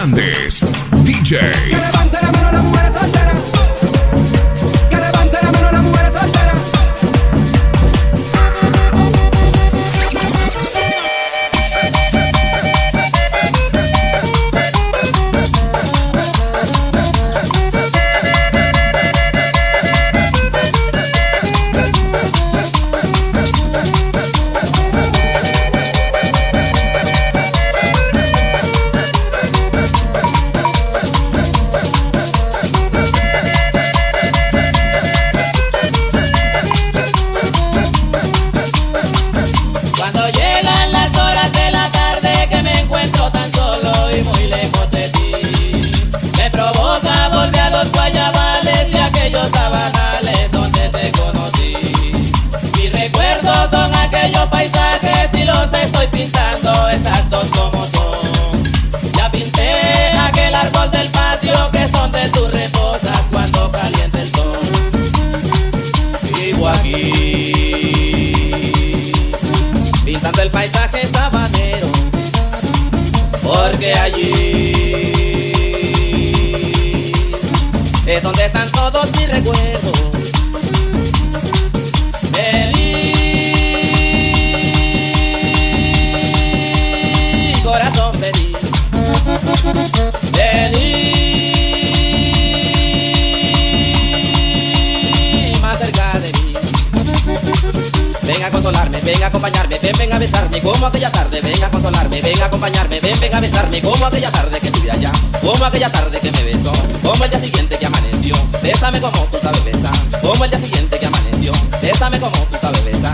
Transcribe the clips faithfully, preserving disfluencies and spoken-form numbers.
Hernández, D J. Que levante la mano las mujeres solteras. Que levante la mano las mujeres solteras. El paisaje sabanero, porque allí es donde están todos mis recuerdos. De mi corazón feliz, de mí más cerca de mí. Venga a consolarme, venga a acompañarme, ven, ven a besarme como aquella tarde. Venga a consolarme, venga a acompañarme, ven, ven a besarme como aquella tarde que estuve allá. Como aquella tarde que me besó, como el día siguiente que amaneció. Bésame como tú sabes besar, como el día siguiente que amaneció. Bésame como tú sabes besar.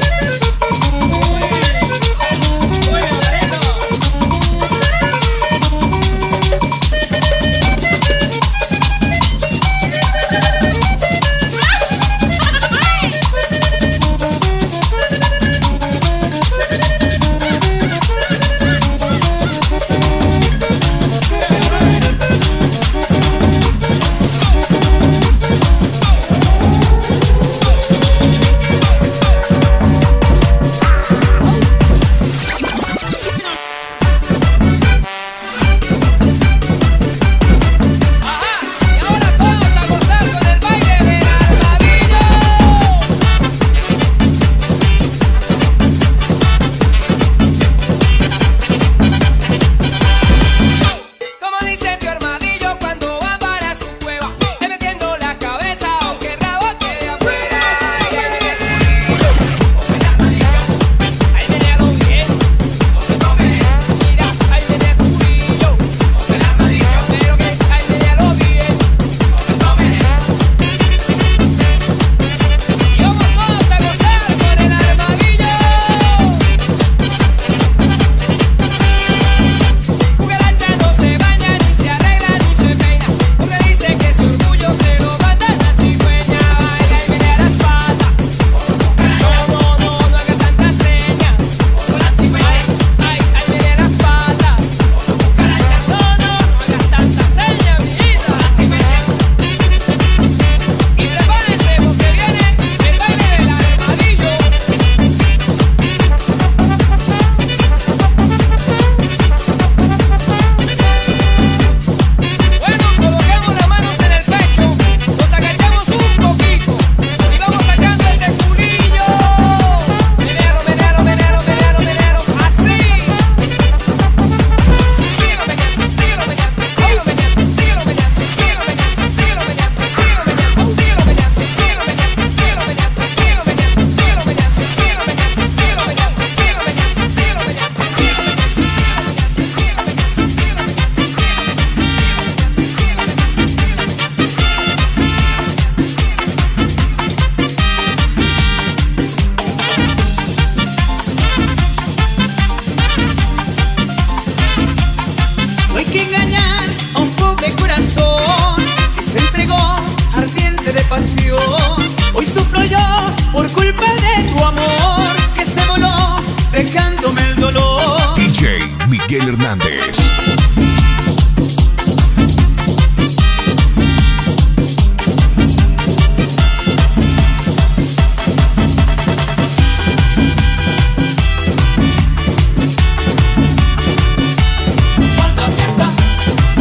Hoy sufro yo por culpa de tu amor que se voló dejándome el dolor. D J Miguel Hernández. Cuando fiesta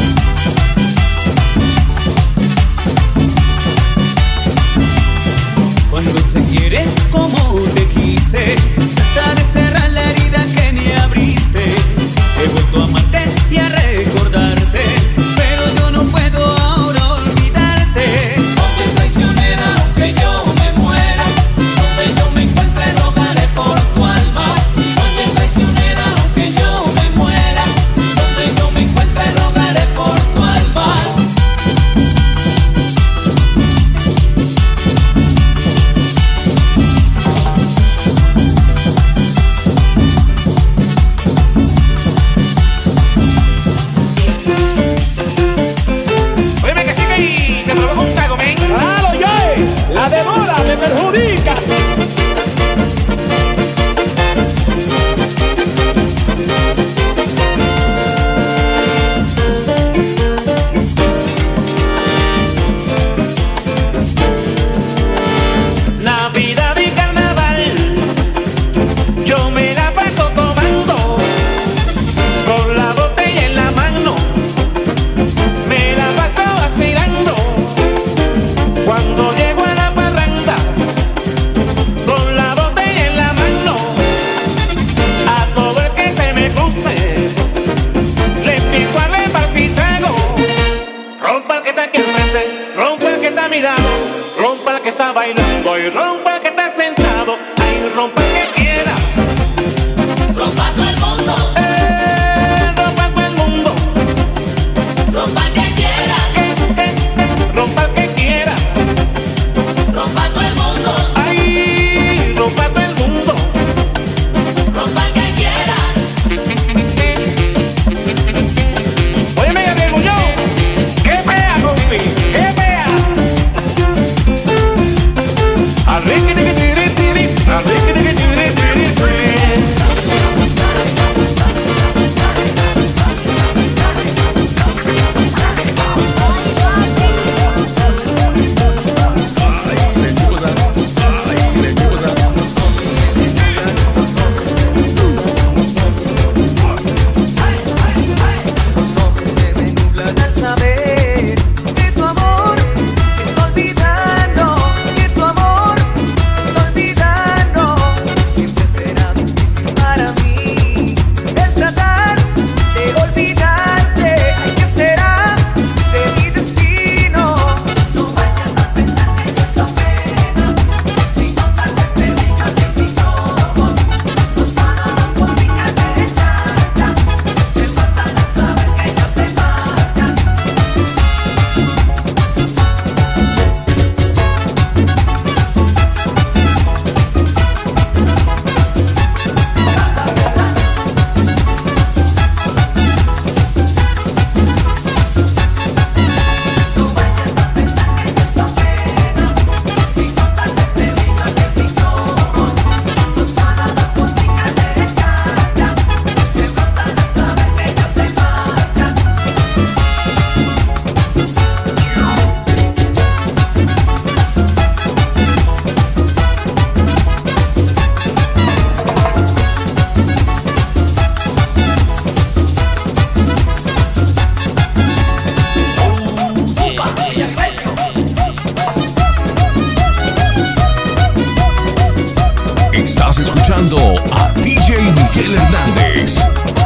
mirado, rompa el que está bailando y rompa el que está sentado. Ay, rompa el que quiera. Rompa todo el mundo. Eh, rompa todo el mundo. Rompa el que quiera. Eh, eh, eh, rompa el que quiera. Rompa todo el mundo. Ay, rompa todo el mundo. Rompa el que quiera. Óyeme, ya digo yo. ¡Qué fea, compi! ¡Qué fea! Arriqui, tiqui, tiri, tiri. Arriqui, tiqui, tiri, tiri, tiri. Estás escuchando a D J Miguel Hernández.